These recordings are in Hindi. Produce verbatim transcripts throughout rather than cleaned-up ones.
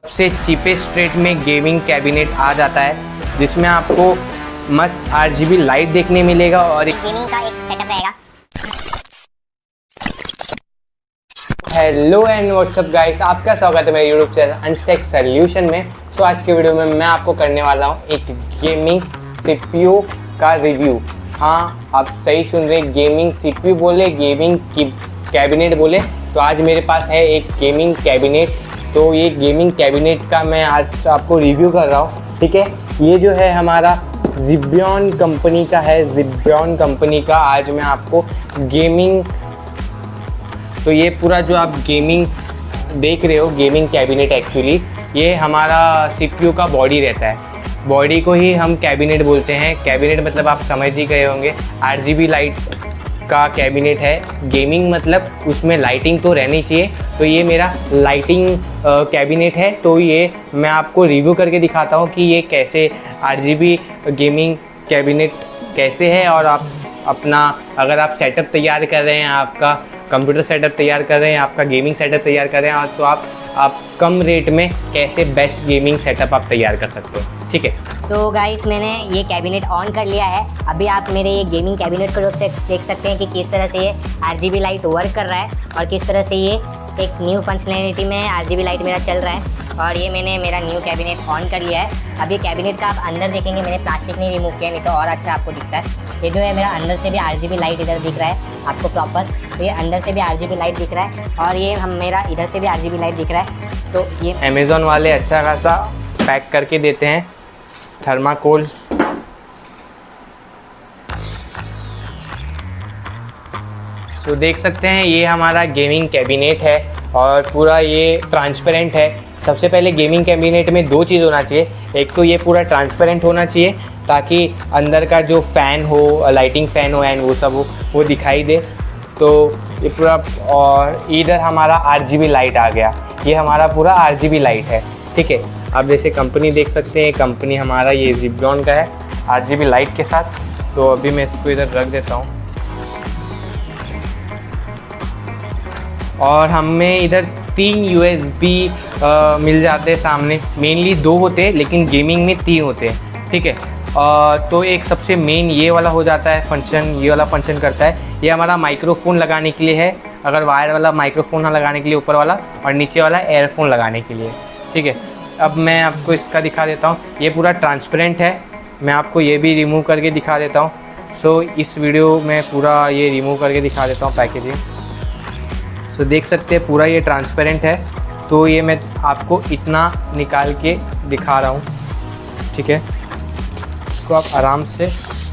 सबसे चीपेस्ट रेट में गेमिंग कैबिनेट आ जाता है जिसमें आपको मस्त आरजीबी लाइट देखने मिलेगा और गेमिंग का एक सेटअप रहेगा। हेलो एंड व्हाट्सअप गाइस, आपका स्वागत है मेरे यूट्यूब चैनल अनस्टैक सॉल्यूशन में। सो आज के वीडियो में मैं आपको करने वाला हूँ एक गेमिंग सीपीयू का रिव्यू। हाँ, आप सही सुन रहे, गेमिंग सीपीयू बोले, गेमिंग कैबिनेट बोले। तो आज मेरे पास है एक गेमिंग कैबिनेट। तो ये गेमिंग कैबिनेट का मैं आज आपको रिव्यू कर रहा हूँ, ठीक है। ये जो है हमारा ज़िब्योन कंपनी का है, ज़िब्योन कंपनी का आज मैं आपको गेमिंग, तो ये पूरा जो आप गेमिंग देख रहे हो गेमिंग कैबिनेट, एक्चुअली ये हमारा सीपीयू का बॉडी रहता है। बॉडी को ही हम कैबिनेट बोलते हैं। कैबिनेट मतलब आप समझ ही गए होंगे, आरजीबी लाइट का कैबिनेट है। गेमिंग मतलब उसमें लाइटिंग तो रहनी चाहिए। तो ये मेरा लाइटिंग कैबिनेट है। तो ये मैं आपको रिव्यू करके दिखाता हूँ कि ये कैसे आरजीबी गेमिंग कैबिनेट कैसे है। और आप अपना अगर आप सेटअप तैयार कर रहे हैं, आपका कंप्यूटर सेटअप तैयार कर रहे हैं, आपका गेमिंग सेटअप तैयार कर रहे हैं, तो आप आप कम रेट में कैसे बेस्ट गेमिंग सेटअप आप तैयार कर सकते हो, ठीक है। तो गाइस, मैंने ये कैबिनेट ऑन कर लिया है। अभी आप मेरे ये गेमिंग कैबिनेट को देख सकते हैं कि किस तरह से ये आरजीबी लाइट वर्क कर रहा है और किस तरह से ये एक न्यू फंक्शनैलिटी में आरजीबी लाइट मेरा चल रहा है। और ये मैंने मेरा न्यू कैबिनेट ऑन कर लिया है। अब ये कैबिनेट का आप अंदर देखेंगे, मैंने प्लास्टिक नहीं रिमूव किया, नहीं तो और अच्छा आपको दिखता है। ये जो है मेरा अंदर से भी आरजीबी लाइट इधर दिख रहा है आपको प्रॉपर। तो ये अंदर से भी आरजीबी लाइट दिख रहा है और ये हम मेरा इधर से भी आरजीबी लाइट दिख रहा है। तो ये अमेज़ॉन वाले अच्छा खासा पैक करके देते हैं, थर्माकोल। सो so, देख सकते हैं ये हमारा गेमिंग कैबिनेट है और पूरा ये ट्रांसपेरेंट है। सबसे पहले गेमिंग कैबिनेट में दो चीज़ होना चाहिए। एक तो ये पूरा ट्रांसपेरेंट होना चाहिए ताकि अंदर का जो फ़ैन हो, लाइटिंग फ़ैन हो एंड वो सब हो, वो दिखाई दे। तो ये पूरा, और इधर हमारा आरजीबी लाइट आ गया। ये हमारा पूरा आरजीबी लाइट है, ठीक है। आप जैसे कंपनी देख सकते हैं, कंपनी हमारा ये ज़िब्योन का है आरजीबी लाइट के साथ। तो अभी मैं इसको इधर रख देता हूँ और हमें इधर तीन यूएसबी मिल जाते हैं सामने। मेनली दो होते हैं लेकिन गेमिंग में तीन होते हैं, ठीक है। uh, तो एक सबसे मेन ये वाला हो जाता है फंक्शन, ये वाला फंक्शन करता है। ये हमारा माइक्रोफोन लगाने के लिए है, अगर वायर वाला माइक्रोफोन लगाने के लिए ऊपर वाला, और नीचे वाला एयरफोन लगाने के लिए, ठीक है। अब मैं आपको इसका दिखा देता हूँ। ये पूरा ट्रांसपेरेंट है, मैं आपको ये भी रिमूव करके दिखा देता हूँ। सो so, इस वीडियो में पूरा ये रिमूव करके दिखा देता हूँ पैकेजिंग। सो so, देख सकते हैं पूरा ये ट्रांसपेरेंट है। तो ये मैं आपको इतना निकाल के दिखा रहा हूँ, ठीक है। इसको आप आराम से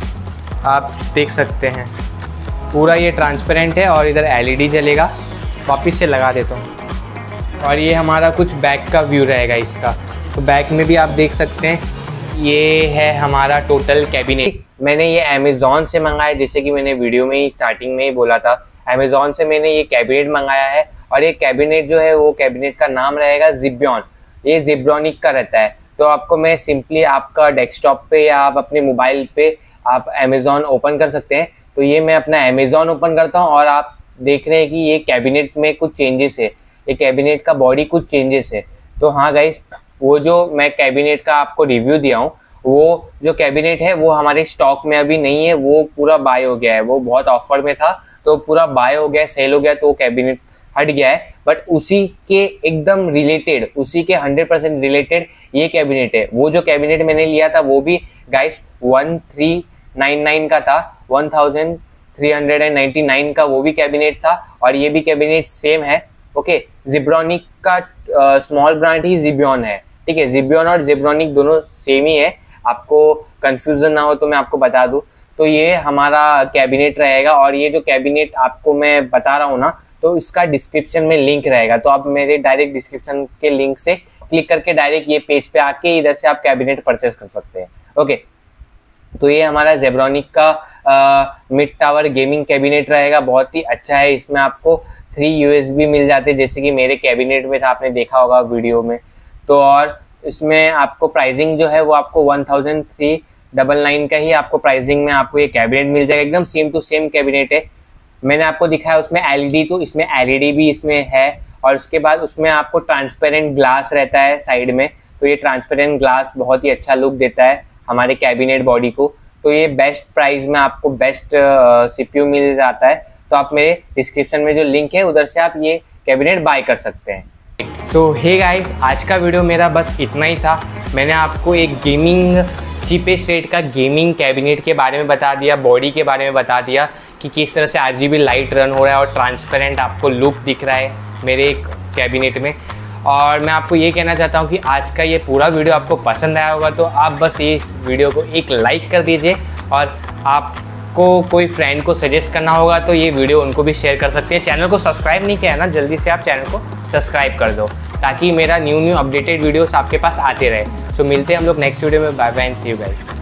आप देख सकते हैं, पूरा ये ट्रांसपेरेंट है और इधर एलईडी जलेगा। वापस से लगा देता हूँ और ये हमारा कुछ बैक का व्यू रहेगा इसका। तो बैक में भी आप देख सकते हैं, ये है हमारा टोटल कैबिनेट। मैंने ये अमेज़ॉन से मंगाया, जैसे कि मैंने वीडियो में ही स्टार्टिंग में ही बोला था। अमेज़ॉन से मैंने ये कैबिनेट मंगाया है और ये कैबिनेट जो है वो कैबिनेट का नाम रहेगा ज़िब्योन। ये ज़िब्रोनिक का रहता है। तो आपको मैं सिंपली आपका डेस्कटॉप पे या आप अपने मोबाइल पे आप अमेज़ॉन ओपन कर सकते हैं। तो ये मैं अपना अमेज़ॉन ओपन करता हूँ और आप देख रहे हैं कि ये कैबिनेट में कुछ चेंजेस है, ये कैबिनेट का बॉडी कुछ चेंजेस है। तो हाँ गाइस, वो जो मैं कैबिनेट का आपको रिव्यू दिया हूँ, वो जो कैबिनेट है वो हमारे स्टॉक में अभी नहीं है, वो पूरा बाय हो गया है। वो बहुत ऑफर में था तो पूरा बाय हो गया, सेल हो गया, तो वो कैबिनेट हट गया है। बट उसी के एकदम रिलेटेड, उसी के हंड्रेड परसेंट रिलेटेड ये कैबिनेट है। वो जो कैबिनेट मैंने लिया था वो भी guys one three nine nine का था, one thousand three hundred and ninety nine का वो भी कैबिनेट था। और ये भी कैबिनेट सेम है, ओके। ज़िब्रोनिक का स्मॉल ब्रांड ही ज़िब्योन है, ठीक है। ज़िब्योन और ज़िब्रोनिक दोनों सेम ही है, आपको कंफ्यूजन ना हो तो मैं आपको बता दूं। तो ये हमारा कैबिनेट रहेगा और ये जो कैबिनेट आपको मैं बता रहा हूँ ना, तो इसका डिस्क्रिप्शन में लिंक रहेगा। तो आप मेरे डायरेक्ट डिस्क्रिप्शन के लिंक से क्लिक करके डायरेक्ट ये पेज पे आके इधर से आप कैबिनेट परचेस कर सकते हैं, ओके। तो ये हमारा ज़िब्रोनिक का मिड टावर गेमिंग कैबिनेट रहेगा, बहुत ही अच्छा है। इसमें आपको थ्री यूएसबी मिल जाते हैं, जैसे कि मेरे कैबिनेट में था, आपने देखा होगा वीडियो में। तो और इसमें आपको प्राइसिंग जो है वो आपको one thousand three double nine का ही आपको प्राइसिंग में आपको ये कैबिनेट मिल जाएगा। एकदम सेम टू सेम कैबिनेट है। मैंने आपको दिखाया उसमें एलईडी, तो इसमें एलईडी भी इसमें है और उसके बाद उसमें आपको ट्रांसपेरेंट ग्लास रहता है साइड में, तो ये ट्रांसपेरेंट ग्लास बहुत ही अच्छा लुक देता है हमारे कैबिनेट बॉडी को। तो ये बेस्ट प्राइस में आपको बेस्ट सीपीयू मिल जाता है, तो आप मेरे डिस्क्रिप्शन में जो लिंक है उधर से आप ये कैबिनेट बाय कर सकते हैं। सो हे गाइस, आज का वीडियो मेरा बस इतना ही था। मैंने आपको एक गेमिंग चीपेस्ट रेट का गेमिंग कैबिनेट के बारे में बता दिया, बॉडी के बारे में बता दिया कि किस तरह से आरजीबी लाइट रन हो रहा है और ट्रांसपेरेंट आपको लुक दिख रहा है मेरे कैबिनेट में। और मैं आपको ये कहना चाहता हूँ कि आज का ये पूरा वीडियो आपको पसंद आया होगा, तो आप बस ये इस वीडियो को एक लाइक कर दीजिए, और आपको कोई फ्रेंड को सजेस्ट करना होगा तो ये वीडियो उनको भी शेयर कर सकते हैं। चैनल को सब्सक्राइब नहीं किया है ना, जल्दी से आप चैनल को सब्सक्राइब कर दो ताकि मेरा न्यू न्यू अपडेटेड वीडियोस आपके पास आते रहे। सो मिलते हैं हम लोग नेक्स्ट वीडियो में। Bye bye and see you guys.